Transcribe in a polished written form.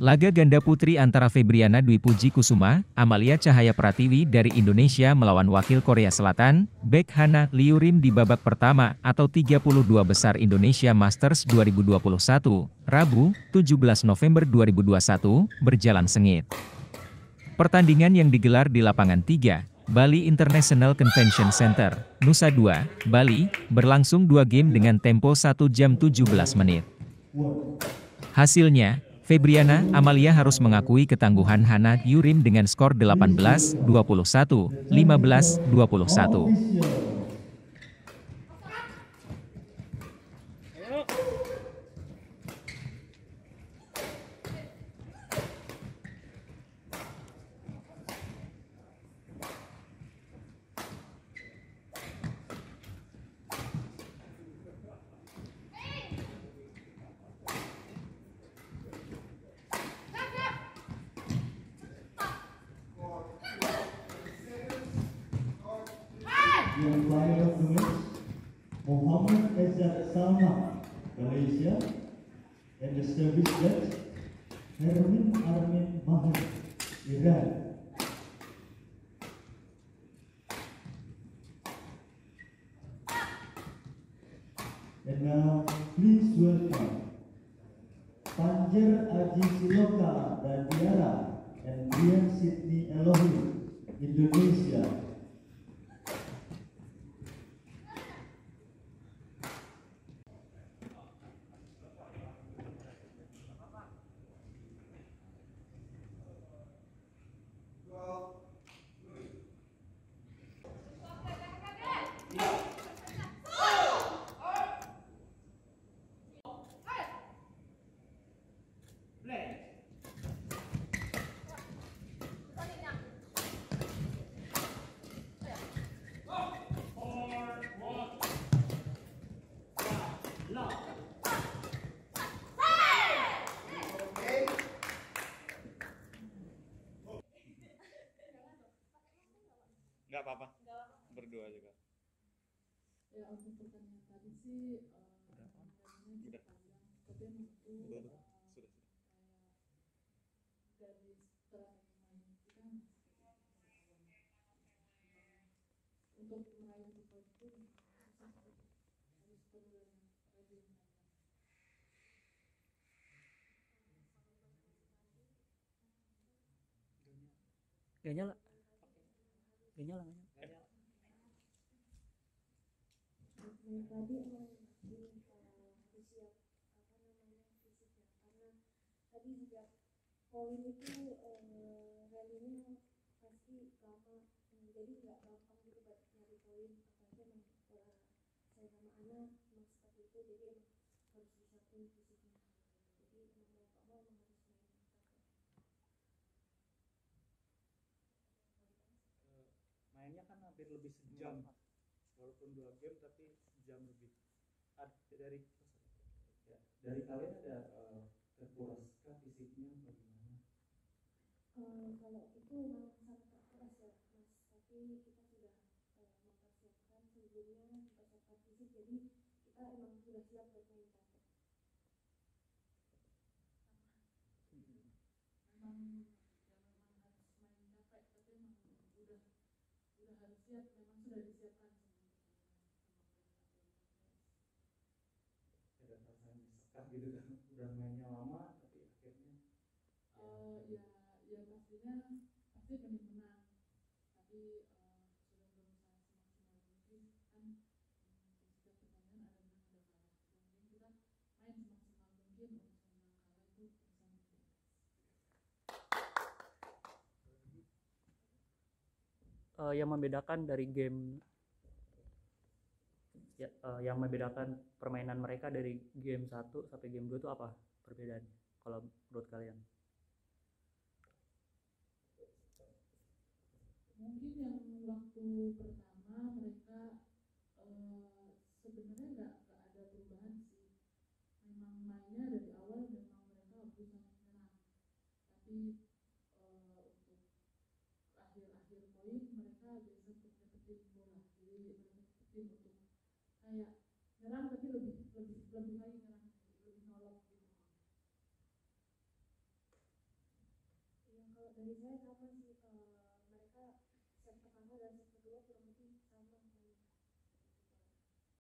Laga ganda putri antara Febriana Dwi Puji Kusuma, Amalia Cahaya Pratiwi dari Indonesia melawan wakil Korea Selatan, Baek Hana Liurim di babak pertama atau 32 besar Indonesia Masters 2021, Rabu, 17 November 2021, berjalan sengit. Pertandingan yang digelar di lapangan 3, Bali International Convention Center, Nusa Dua, Bali, berlangsung 2 game dengan tempo 1 jam 17 menit. Hasilnya, Febriana Amalia harus mengakui ketangguhan Hana Yurim dengan skor 18-21, 15-21. Yang player of the match, Muhammad Ezat Salman, Malaysia, and the service judge, Hermin Armin Mahir, Iran. And now, please welcome Panjer Aji Siloka Dadiara and Brian Sydney Elohim, Indonesia. Nggak apa-apa, berdua juga. Ya untuk pertanyaan tadi sih pertanyaannya cukup panjang, tapi untuk Sudah. dari strategi main kita untuk meraih poin itu susah, harus perlu strategi yang panjang. Gak nyala. Tadi emang harus siap fisiknya, karena tadi juga poin itu rally-nya pasti lama, jadi nggak gampang gitu buat nyari poin, apalagi emang saya sama Ana emang seperti itu, jadi emang harus disiapin fisiknya, jadi emang mau nggak mau emang harus main capek. Mainnya kan hampir lebih sejam, walaupun 2 game tapi sejam lebih. Dari kalian ada terkuraskah fisiknya bagaimana? Kalau itu memang sangat terkuras ya Mas, tapi kita sudah mempersiapkan sebelumnya, mempersiapkan fisik, jadi kita emang sudah siap buat main capek. Memang harus main capek, tapi emang udah harus siap, memang sudah disiapkan sebelum Ada perasaan disekap gitu kan, udah mainnya lama tapi akhirnya ya pastinya pasti pengen menang, tapi sudah berusaha semaksimal mungkin kan. Di setiap pertandingan ada menang ada kalah, yang penting kita main semaksimal mungkin, untuk menang kalah itu urusan berbeda. yang membedakan dari game yang membedakan permainan mereka dari game 1 sampai game 2 itu apa perbedaannya kalau menurut kalian? Mungkin yang waktu pertama mereka sebenarnya nggak ada perubahan sih, memang mainnya dari awal memang mereka berusaha menyerang, tapi untuk akhir-akhir poin mereka biasa untuk dapetin bola, jadi mereka dapetin untuk kayak nyerang tapi lebih lagi nyerang, lebih nolong gitu. dari saya kapan sih mereka set pertama dan set kedua kurang lebih